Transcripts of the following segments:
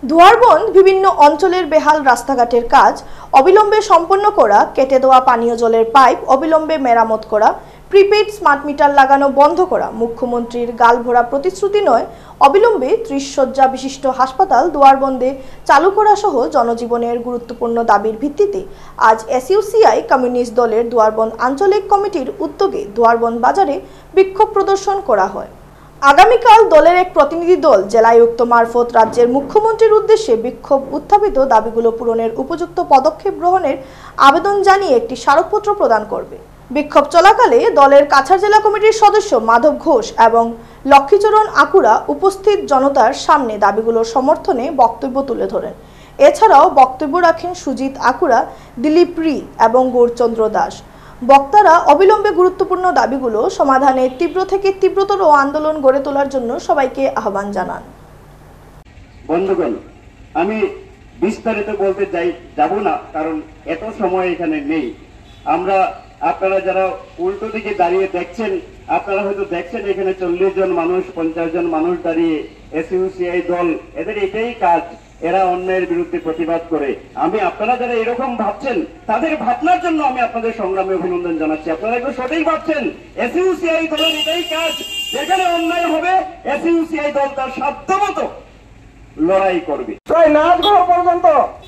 দুয়ারবন্দ বিভিন্ন অঞ্চলের বেহাল রাস্তাঘাটের কাজ অবিলম্বে সম্পন্ন করা, কেটে দেওয়া পানীয় জলের পাইপ অবিলম্বে মেরামত করা, প্রিপেইড স্মার্ট মিটার লাগানো বন্ধ করা মুখ্যমন্ত্রীর গালভরা প্রতিশ্রুতি নয়। অবিলম্বে 30 শয্যা বিশিষ্ট হাসপাতাল দুয়ারবন্দে চালু করা সহ জনজীবনের গুরুত্বপূর্ণ দাবির ভিত্তিতে আজ এসইউসিআই কমিউনিস্ট দলের দুয়ারবন্দ আঞ্চলিক কমিটির উদ্যোগে দুয়ারবন্দ বাজারে বিক্ষোভ প্রদর্শন করা হয়। আগামীকাল দলের এক প্রতিনিধি দল জেলায়ুক্ত মারফত রাজ্যের মুখ্যমন্ত্রীর উদ্দেশ্যে বিক্ষোভ উত্থাপিত দাবিগুলো পূরণের উপযুক্ত পদক্ষেপ গ্রহণের আবেদন জানিয়ে একটি স্মারকপত্র প্রদান করবে। বিক্ষোভ চলাকালে দলের কাছাড় জেলা কমিটির সদস্য মাধব ঘোষ এবং লক্ষ্মীচরণ আকুড়া উপস্থিত জনতার সামনে দাবিগুলোর সমর্থনে বক্তব্য তুলে ধরেন। এছাড়াও বক্তব্য রাখেন সুজিত আকুড়া, দিলীপ রি এবং গৌরচন্দ্র দাস। বক্তারা অবিলম্বে গুরুত্বপূর্ণ দাবিগুলো সমাধানে তীব্র থেকে তীব্রতর আন্দোলন গড়ে তোলার জন্য সবাইকে আহ্বান জানান। বন্ধুগণ, আমি বিস্তারিত বলতে যাব না, কারণ এত সময় এখানে নেই। আপনারা যারা উল্টো দিকে দাঁড়িয়ে দেখছেন, আপনারা হয়তো দেখছেন এখানে 40 জন মানুষ, 50 জন মানুষ দাঁড়িয়ে। এসইউসিআই দল, এদের এটাই কাজ, এরা অন্যায়ের বিরুদ্ধে প্রতিবাদ করে। আপনারা যারা এরকম ভাবছেন, তাদের ভাবনার জন্য আমি আপনাদের সংগ্রামে অভিনন্দন জানাচ্ছি। আপনারা একটু সঠিক ভাবছেন। এসইউসিআই দলের এটাই কাজ, যেখানে অন্যায় হবে এসইউসিআই দল তার সাধ্যমতো লড়াই করবে। প্রায় নাচঘর পর্যন্ত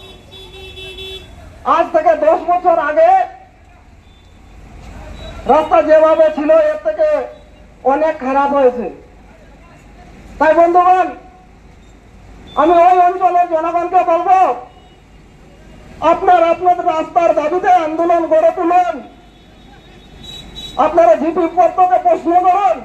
আজ থেকে 10 বছর আগে রাস্তা যেভাবে ছিল এর থেকে অনেক খারাপ হয়েছে। তাই বন্ধুগণ, আমি ওই অঞ্চলের জনগণকে বলবো, আপনাদের রাস্তার দাবিতে আন্দোলন গড়ে তুলুন। আপনারা জিপি পত্রকে প্রশ্ন করুন,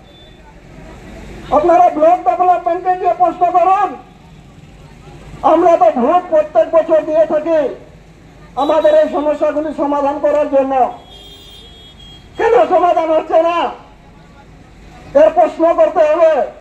আপনারা ব্লক ডেভেলপমেন্টকে গিয়ে প্রশ্ন করুন। আমরা তো ভোট প্রত্যেক বছর দিয়ে থাকি আমাদের এই সমস্যাগুলি সমাধান করার জন্য। কেন সমাধান হচ্ছে না, এর প্রশ্ন করতে হবে।